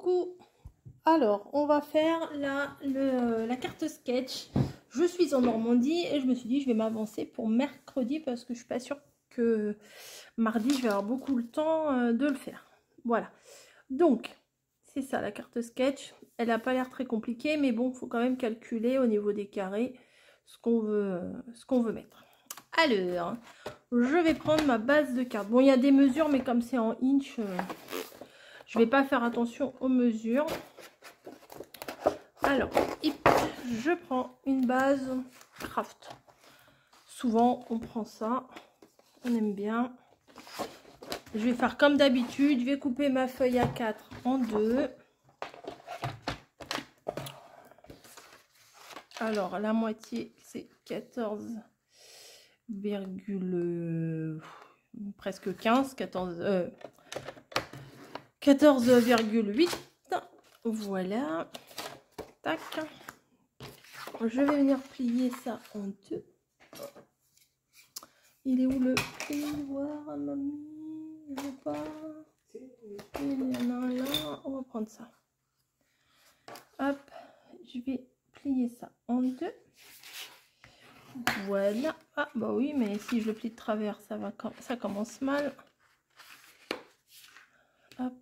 Coucou. Alors, on va faire la carte sketch. Je suis en Normandie et je me suis dit je vais m'avancer pour mercredi parce que je suis pas sûre que mardi je vais avoir beaucoup le temps de le faire. Voilà. Donc, c'est ça la carte sketch. Elle n'a pas l'air très compliquée, mais bon, il faut quand même calculer au niveau des carrés ce qu'on veut mettre. Alors, je vais prendre ma base de carte. Bon, il y a des mesures, mais comme c'est en inch, je vais pas faire attention aux mesures. Alors, je prends une base craft. Souvent, on prend ça. On aime bien. Je vais faire comme d'habitude. Je vais couper ma feuille A4 en deux. Alors, la moitié, c'est 14, presque 15, 14,8. Voilà. Tac. Je vais venir plier ça en deux. Il est où le plioir, mamie? Je veux pas. Il y en a un là. On va prendre ça. Hop. Je vais plier ça en deux. Voilà. Ah bah oui, mais si je le plie de travers, ça commence mal. Hop.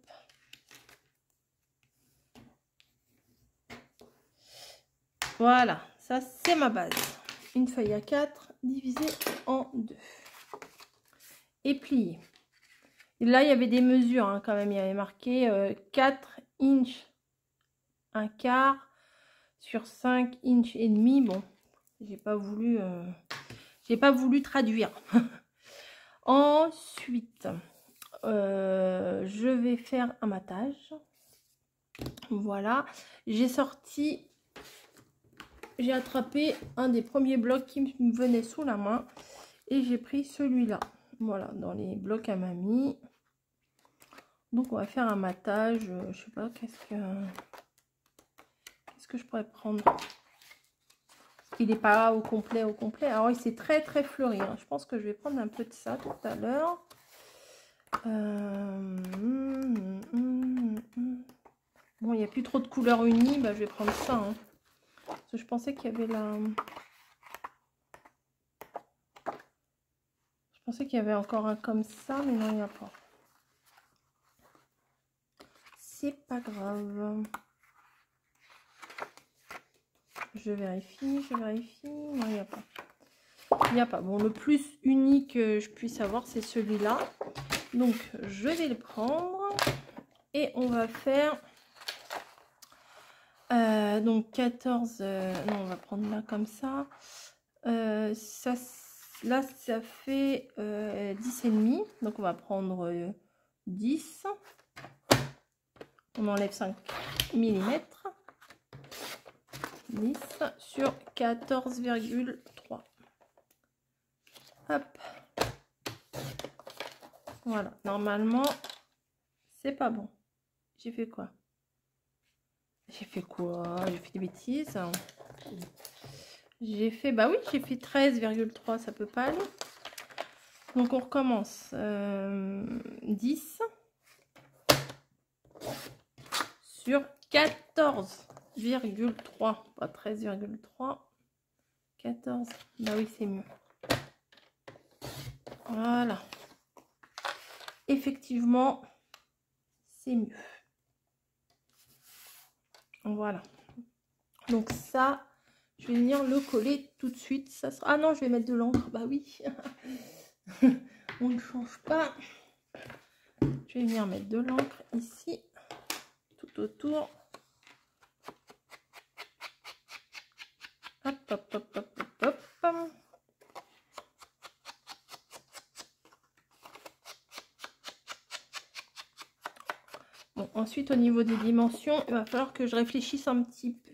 Voilà, ça c'est ma base. Une feuille A4 divisée en deux. Et pliée. Et là, il y avait des mesures hein, quand même. Il y avait marqué 4 inches un quart sur 5 inches et demi. Bon, j'ai pas voulu traduire. Ensuite, je vais faire un matage. Voilà, j'ai attrapé un des premiers blocs qui me venait sous la main et j'ai pris celui-là. Voilà, dans les blocs à mamie. Donc on va faire un matage. Je sais pas qu'est-ce que je pourrais prendre. Il n'est pas au complet. Alors il c'est très fleuri. Hein. Je pense que je vais prendre un peu de ça tout à l'heure. Bon, il n'y a plus trop de couleurs unies. Bah, je vais prendre ça. Hein. Parce que je pensais qu'il y avait Je pensais qu'il y avait encore un comme ça, mais non, il n'y a pas. C'est pas grave. Je vérifie. Non, il n'y a pas. Il n'y a pas. Bon, le plus unique que je puisse avoir, c'est celui-là. Donc, je vais le prendre. Et on va faire... donc, 14... non, on va prendre là comme ça. Là, ça fait 10,5. Donc, on va prendre 10. On enlève 5 mm. 10 sur 14,3. Hop. Voilà. Normalement, c'est pas bon. J'ai fait quoi? J'ai fait des bêtises. J'ai fait... Bah oui, j'ai fait 13,3. Ça peut pas aller. Donc, on recommence. 10 sur 14,3. Pas 13,3. 14. Bah oui, c'est mieux. Voilà. Effectivement, c'est mieux. Voilà. Donc ça, je vais venir le coller tout de suite. Ça sera... Ah non, je vais mettre de l'encre. Bah oui. On ne change pas. Je vais venir mettre de l'encre ici, tout autour. Hop, hop, hop, hop, hop, hop. Bon, ensuite, au niveau des dimensions, il va falloir que je réfléchisse un petit peu.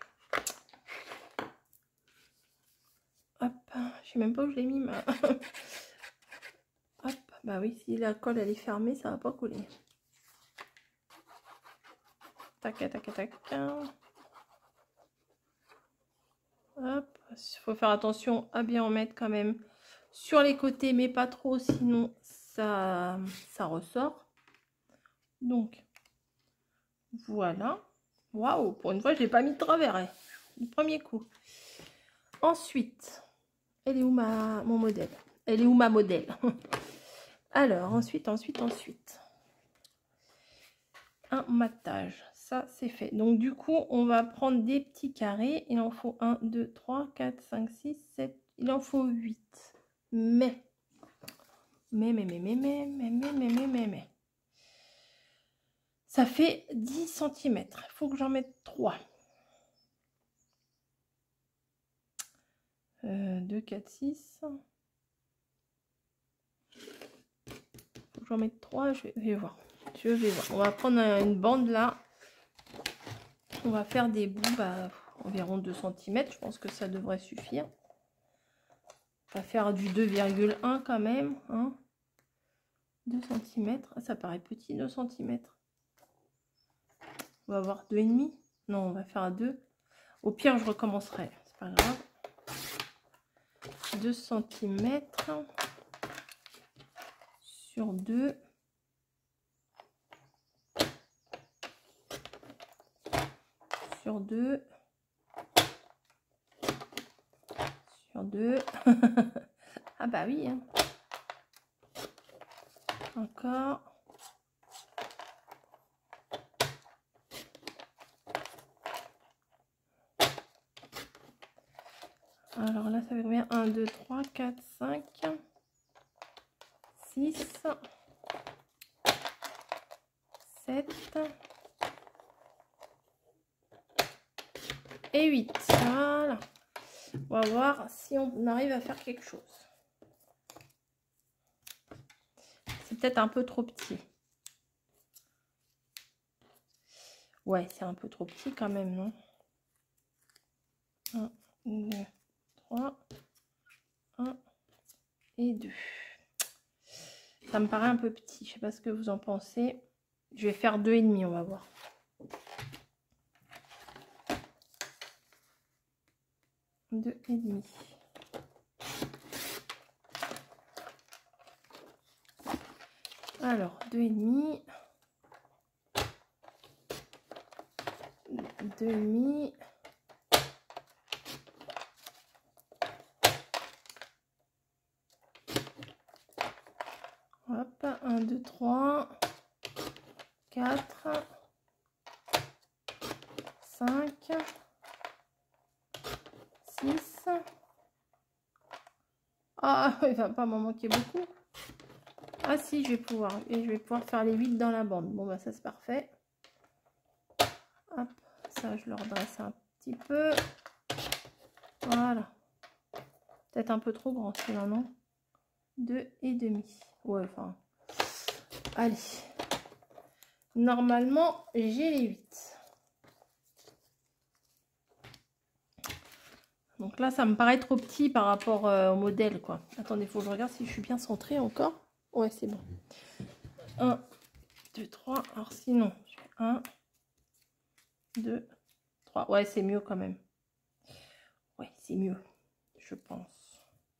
Hop, je sais même pas où je l'ai mis. Hop, bah oui, si la colle elle est fermée, ça va pas coller. Tac, tac, tac. Hop, il faut faire attention à bien en mettre quand même sur les côtés, mais pas trop, sinon ça ressort. Donc, Voilà. Waouh, pour une fois, je n'ai pas mis de travers. Hein. Du premier coup. Ensuite, elle est où mon modèle? Elle est où ma modèle? Alors, ensuite. Un matage. Ça, c'est fait. Donc, du coup, on va prendre des petits carrés. Il en faut 1, 2, 3, 4, 5, 6, 7. Il en faut 8. Mais. Ça fait 10 cm. Il faut que j'en mette 3. 2, 4, 6. Il faut que j'en mette 3. Je vais voir. On va prendre une bande là. On va faire des bouts environ 2 cm. Je pense que ça devrait suffire. On va faire du 2,1 quand même. Hein. 2 cm. Ça paraît petit, 2 cm. On va avoir 2,5. Non, on va faire à 2. Au pire, je recommencerai. C'est pas grave. 2 cm sur 2. Sur 2. Sur 2. Ah bah oui. Hein. Encore. Alors là, ça fait combien? 1, 2, 3, 4, 5, 6, 7 et 8. Voilà. On va voir si on arrive à faire quelque chose. C'est peut-être un peu trop petit. Ouais, c'est un peu trop petit quand même, non? 1, 2, 3, 1 et 2. Ça me paraît un peu petit. Je sais pas ce que vous en pensez. Je vais faire 2,5, on va voir. Deux et demi. Alors, 2,5. 2,5. Hop, 1, 2, 3, 4, 5, 6. Ah, il va pas m'en manquer beaucoup. Ah si, je vais pouvoir. Et je vais pouvoir faire les 8 dans la bande. Bon, bah ça c'est parfait. Hop, ça je le redresse un petit peu. Voilà. Peut-être un peu trop grand celui-là, non? 2,5. Ouais, enfin. Allez. Normalement, j'ai les 8. Donc là, ça me paraît trop petit par rapport au modèle, quoi. Attendez, il faut que je regarde si je suis bien centrée encore. Ouais, c'est bon. 1, 2, 3. Alors sinon, je fais 1, 2, 3. Ouais, c'est mieux quand même. Ouais, c'est mieux, je pense.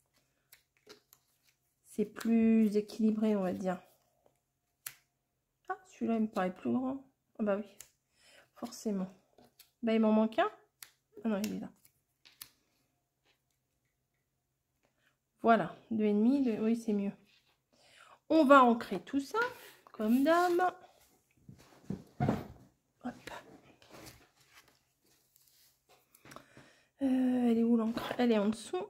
C'est plus équilibré, on va dire. Ah, celui-là, il me paraît plus grand. Ah bah oui, forcément. Bah, il m'en manque un. Ah non, il est là. Voilà, 2,5. Oui, c'est mieux. On va ancrer tout ça, comme d'hab. Hop. Elle est où l'encre? Elle est en dessous.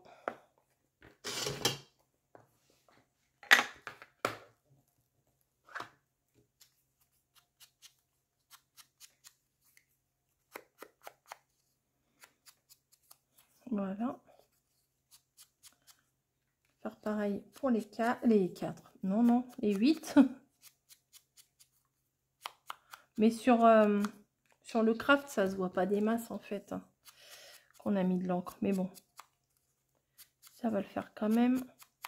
Voilà. Faire pareil pour les 4. Non, les 8. Mais sur le craft, ça se voit pas des masses en fait. Hein, qu'on a mis de l'encre. Mais bon. Ça va le faire quand même.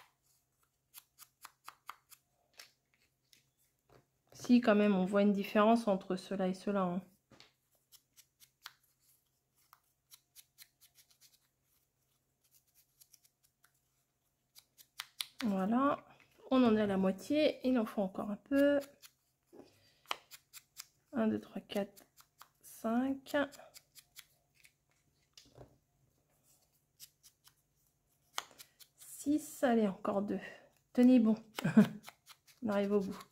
Si, quand même, on voit une différence entre cela et cela. Hein. Voilà. On en est à la moitié. Il en faut encore un peu. 1, 1, 2, 3, 4, 5. 6, allez, encore 2. Tenez bon. On arrive au bout.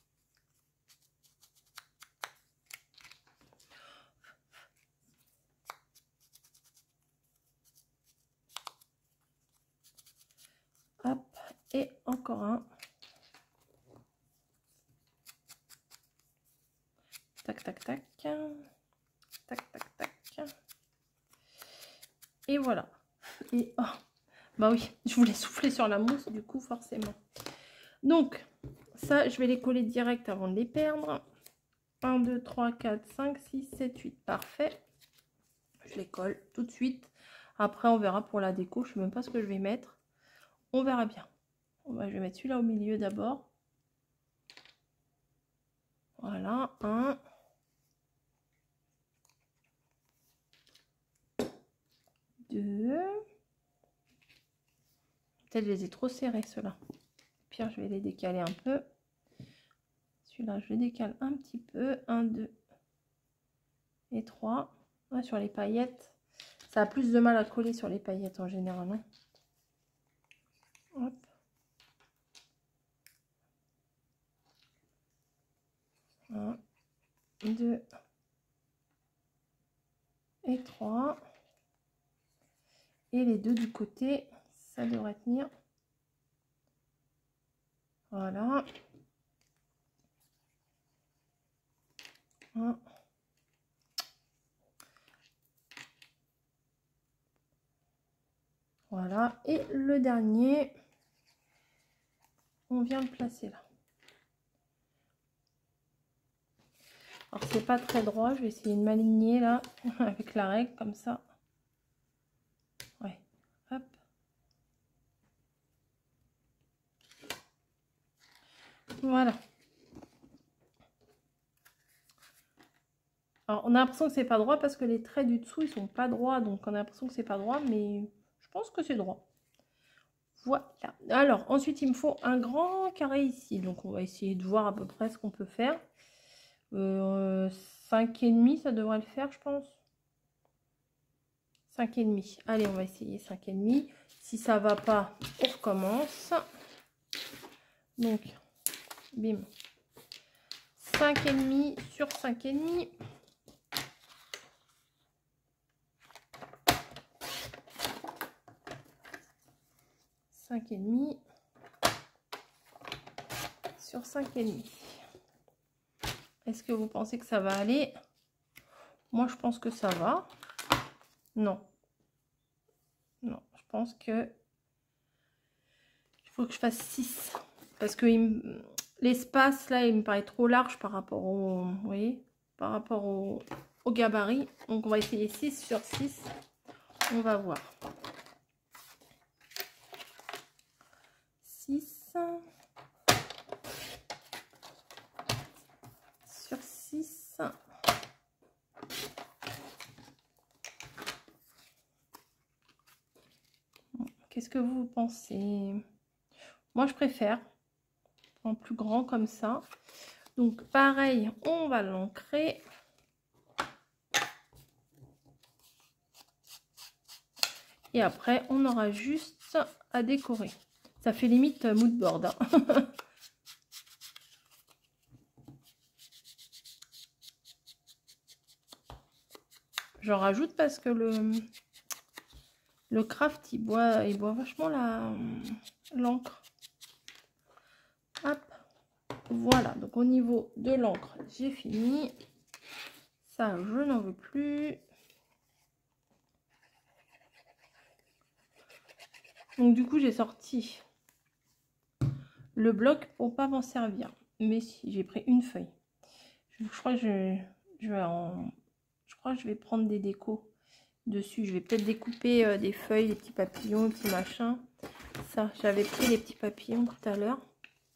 Hop, et encore un. Tac, tac, tac. Tac, tac, tac. Et voilà. Et oh, bah oui, je voulais souffler sur la mousse, du coup, forcément. Donc, ça, je vais les coller direct avant de les perdre. 1, 2, 3, 4, 5, 6, 7, 8. Parfait. Je les colle tout de suite. Après, on verra pour la déco. Je ne sais même pas ce que je vais mettre. On verra bien. Je vais mettre celui-là au milieu d'abord. Voilà. 1. 2. Peut-être je les ai trop serrés, ceux-là. Pire, je vais les décaler un peu. Celui-là, je le décale un petit peu. 1, 2 et 3. Ouais, sur les paillettes. Ça a plus de mal à coller sur les paillettes en général. Hein. Hop. 1, 2 et 3. Et les deux du côté, ça devrait tenir. Voilà. 1. Voilà. Et le dernier, on vient le placer là. Alors c'est pas très droit, je vais essayer de m'aligner là avec la règle comme ça. Ouais. Hop. Voilà. Alors on a l'impression que c'est pas droit parce que les traits du dessous ils sont pas droits, donc on a l'impression que c'est pas droit, mais je pense que c'est droit. Voilà. Alors ensuite il me faut un grand carré ici, donc on va essayer de voir à peu près ce qu'on peut faire. 5,5, ça devrait le faire, je pense. 5,5. Allez, on va essayer 5,5. Si ça va pas, on recommence. Donc, bim. 5,5 sur 5,5. Sur 5,5. Est-ce que vous pensez que ça va aller? Moi, je pense que ça va. Non. Non, je pense que il faut que je fasse 6. Parce que l'espace, là, il me paraît trop large par rapport au... Vous voyez, par rapport au gabarit. Donc, on va essayer 6 sur 6. On va voir. 6 sur 6. Qu'est-ce que vous pensez? Moi, je préfère en plus grand comme ça. Donc, pareil, on va l'ancrer. Et après, on aura juste à décorer. Ça fait limite mood board. Hein. J'en rajoute parce que le craft, il boit vachement l'encre. Hop. Voilà. Donc, au niveau de l'encre, j'ai fini. Ça, je n'en veux plus. Donc, du coup, j'ai sorti le bloc pour pas m'en servir. Mais si, j'ai pris une feuille. Je crois que je vais prendre des décos dessus. Je vais peut-être découper des feuilles, des petits papillons, des petits machins. Ça, j'avais pris les petits papillons tout à l'heure.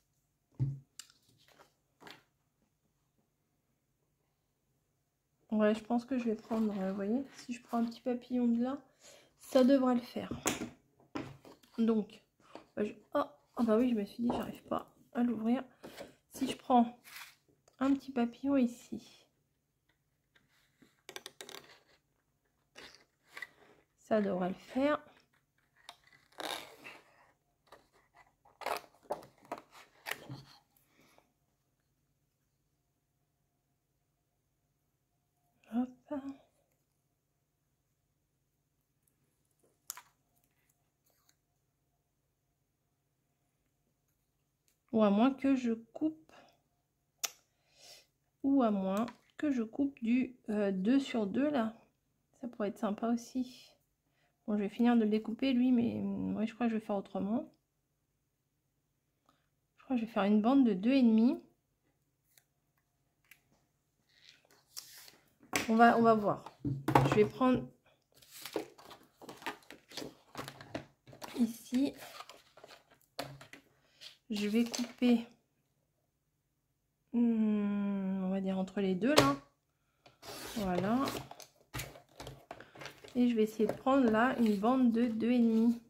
Ouais, je pense que je vais prendre, vous voyez, si je prends un petit papillon de là, ça devrait le faire. Donc, oh bah oui, je me suis dit, j'arrive pas à l'ouvrir. Si je prends un petit papillon ici, Ça devrait le faire. Hop. Ou à moins que je coupe. Ou à moins que je coupe du 2 sur 2 là. Ça pourrait être sympa aussi. Bon, je vais finir de le découper lui, mais ouais, je crois que je vais faire autrement. Je crois que je vais faire une bande de 2,5. On va voir. Je vais prendre ici. Je vais couper, on va dire entre les deux là. Voilà. Et je vais essayer de prendre là une bande de 2,5.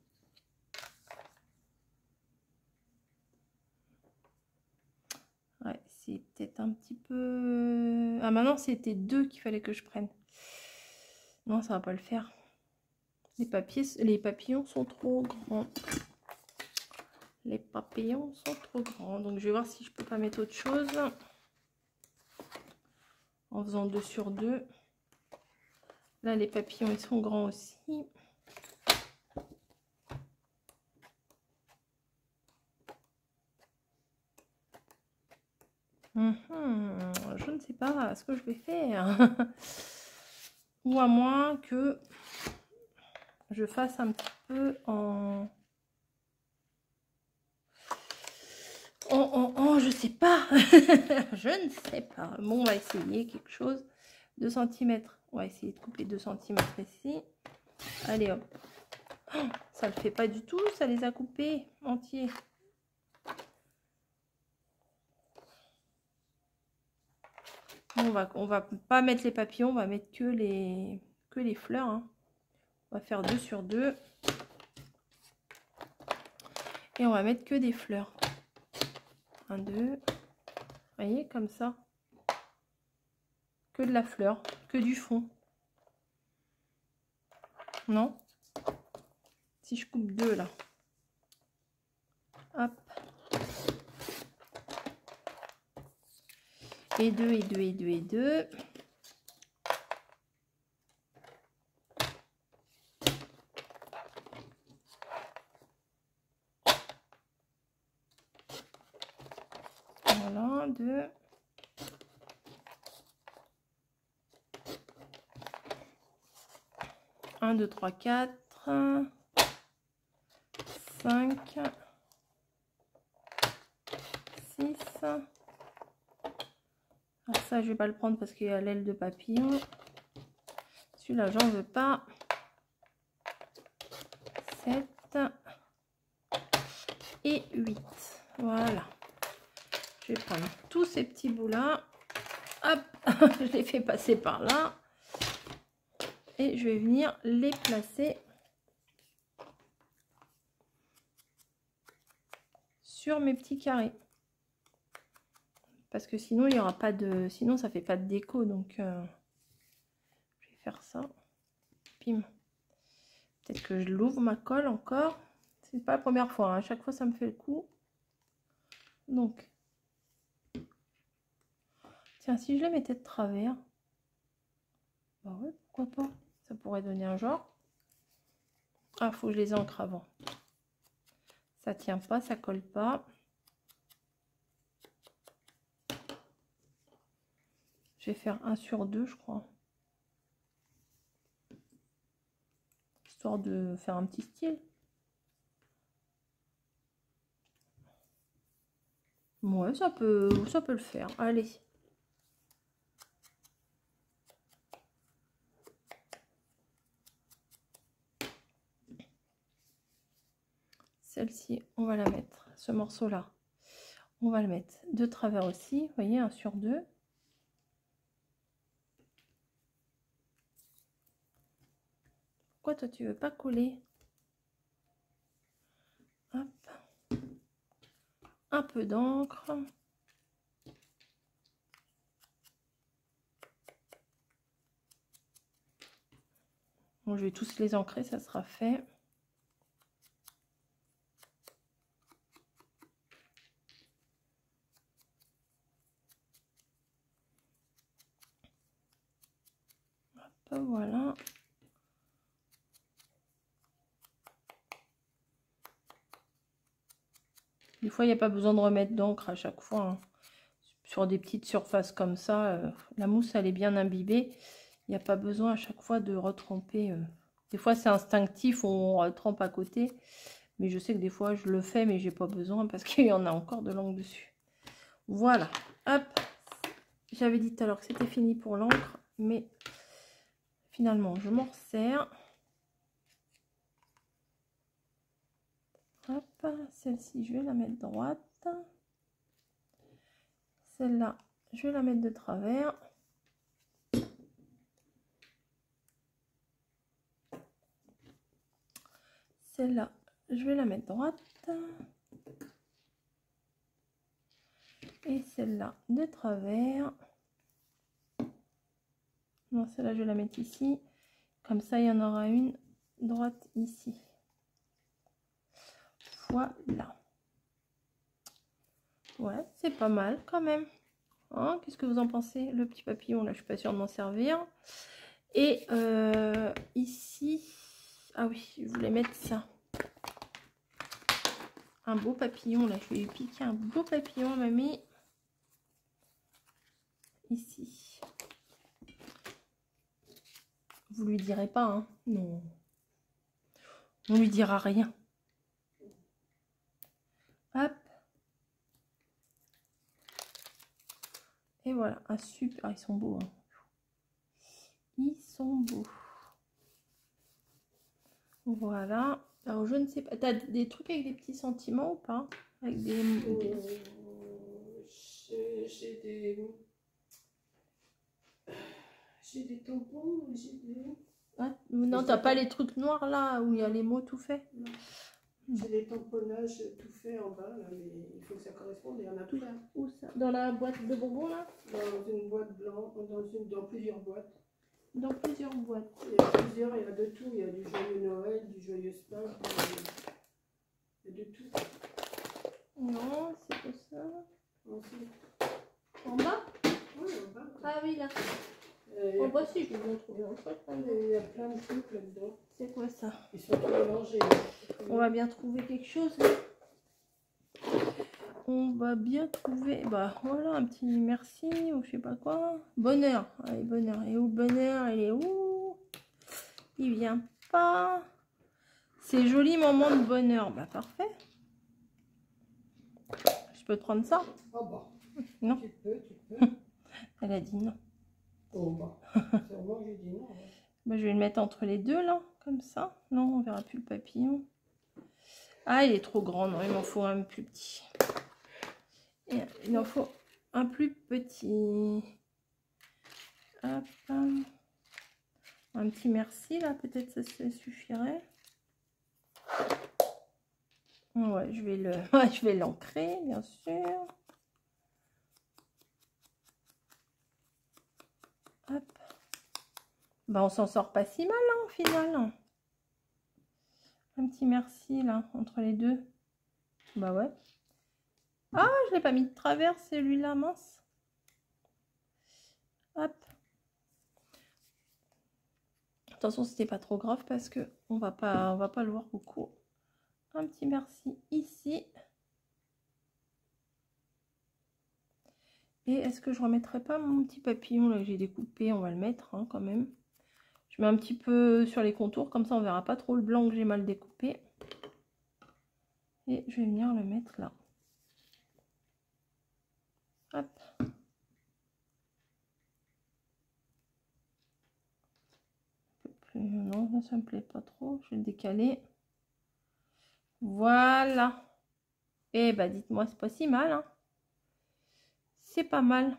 Ouais, c'est peut-être un petit peu... Ah, maintenant c'était 2 qu'il fallait que je prenne. Non, ça va pas le faire. Les papillons sont trop grands. Les papillons sont trop grands. Donc je vais voir si je peux pas mettre autre chose. En faisant 2 sur 2. Là, les papillons, ils sont grands aussi. Je ne sais pas ce que je vais faire. Ou à moins que je fasse un petit peu en je sais pas. Je ne sais pas. Bon, on va essayer quelque chose. 2 cm. On va essayer de couper 2 cm ici. Allez hop. Oh, ça le fait pas du tout, ça les a coupés entiers. On va pas mettre les papillons, on va mettre que les fleurs. Hein. On va faire 2 sur 2. Et on va mettre que des fleurs. 1, 2. Vous voyez, comme ça. Que de la fleur, que du fond. Non? Si je coupe 2 là. Hop. Et 2, et 2, et 2, et 2. Voilà, 2. 1, 2, 3, 4. 5. 6. Alors ça, je vais pas le prendre parce qu'il y a l'aile de papillon. Celui-là, j'en veux pas. 7 et 8. Voilà. Je vais prendre tous ces petits bouts-là. Hop, je les fais passer par là. Et je vais venir les placer sur mes petits carrés. Parce que sinon, il n'y aura pas de... Sinon, ça fait pas de déco. Donc, je vais faire ça. Pim. Peut-être que je l'ouvre ma colle encore. C'est pas la première fois. Hein. À chaque fois, ça me fait le coup. Donc, tiens, si je les mettais de travers. Bah ouais, pourquoi pas. Ça pourrait donner un genre. Ah, faut que je les ancre avant. Ça tient pas, ça colle pas. Je vais faire 1 sur 2, je crois. Histoire de faire un petit style. Ouais, ça peut le faire. Allez. Celle-ci, on va la mettre. Ce morceau-là, on va le mettre de travers aussi. Vous voyez, 1 sur 2. Pourquoi toi, tu veux pas coller? Hop. Un peu d'encre. Bon, je vais tous les ancrer, ça sera fait. Hop, voilà. Des fois, il n'y a pas besoin de remettre d'encre à chaque fois, hein. Sur des petites surfaces comme ça, la mousse, elle est bien imbibée. Il n'y a pas besoin à chaque fois de retremper. Des fois, c'est instinctif, on retrempe à côté. Mais je sais que des fois, je le fais, mais j'ai pas besoin parce qu'il y en a encore de l'encre dessus. Voilà. Hop. J'avais dit tout à l'heure que c'était fini pour l'encre, mais finalement, je m'en resserre. Hop. Celle-ci, je vais la mettre droite. Celle-là, je vais la mettre de travers. Celle-là, je vais la mettre droite. Et celle-là de travers. Non, celle-là, je vais la mettre ici. Comme ça, il y en aura une droite ici. Voilà. Ouais, c'est pas mal quand même. Hein, qu'est-ce que vous en pensez? Le petit papillon, là, je suis pas sûre de m'en servir. Et ici... Ah oui, je voulais mettre ça. Un beau papillon, là. Je vais lui piquer un beau papillon, mamie. Ici. Vous lui direz pas, hein? Non. On lui dira rien. Hop. Et voilà, un super. Ah, ils sont beaux, hein. Ils sont beaux. Voilà. Alors, je ne sais pas. T'as des trucs avec des petits sentiments ou pas? Avec des... J'ai des tampons, j'ai des... Ah, non, t'as pas les trucs noirs là où il y a les mots tout faits? Non. J'ai des tamponnages tout faits en bas, là, mais il faut que ça corresponde. Il y en a plein. Où ça? Dans la boîte de bonbons là? Dans une boîte blanche, dans plusieurs boîtes. Dans plusieurs boîtes. Il y a plusieurs, il y a de tout. Il y a du joyeux Noël, du joyeux Pâques, il y a de tout. Non, c'est pas ça. Ensuite. En bas? Oui, en bas. Ah oui, là. En bas, si, je vais vous trouver un truc. Il y a plein de trucs là-dedans. C'est quoi ça? Ils sont tous mélangés. On va bien trouver quelque chose. On va bien trouver, bah voilà, un petit merci ou je sais pas quoi. Bonheur, allez, bonheur. Et où bonheur? Il est où? Il vient pas. C'est joli moment de bonheur. Bah parfait. Je peux te prendre ça? Oh bah. Non. Tu peux. Elle a dit non. Oh bah. C'est vraiment que j'ai dit non. Ouais. Bah, je vais le mettre entre les deux là, comme ça. Non, on verra plus le papillon. Ah, il est trop grand, non, il m'en faut un plus petit. Et il en faut un plus petit. Hop. Un petit merci là, peut-être ça suffirait. Ouais, je vais l'ancrer, bien sûr. Hop. Bah, on s'en sort pas si mal hein, au final. Un petit merci là, entre les deux. Bah ouais. Ah, je l'ai pas mis de travers celui-là, mince. Hop. Attention, c'était pas trop grave parce que on va pas le voir beaucoup. Un petit merci ici. Et est-ce que je remettrai pas mon petit papillon là que j'ai découpé? On va le mettre hein, quand même. Je mets un petit peu sur les contours, comme ça on verra pas trop le blanc que j'ai mal découpé. Et je vais venir le mettre là. Hop. Non, ça me plaît pas trop. Je vais le décaler. Voilà. Et bah dites-moi, c'est pas si mal. Hein. C'est pas mal.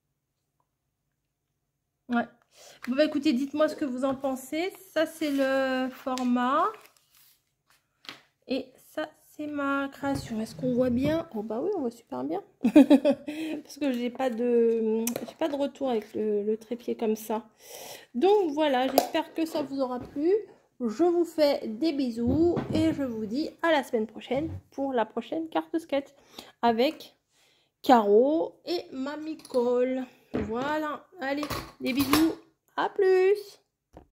Ouais. Bon bah écoutez, dites-moi ce que vous en pensez. Ça c'est le format. Et ça c'est ma création. Est-ce qu'on voit bien? Oh bah oui, on voit super bien. Parce que j'ai pas de retour avec le trépied comme ça. Donc voilà, j'espère que ça vous aura plu. Je vous fais des bisous et je vous dis à la semaine prochaine pour la prochaine carte sketch avec Caro et Mamie Cole. Voilà, allez, des bisous, à plus.